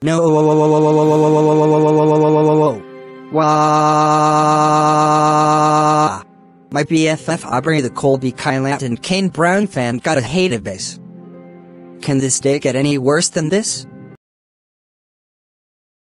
No. Wah. My BFF Aubrey the Colby Kylant and Kane Brown fan got a Hatebase. Can this day get any worse than this?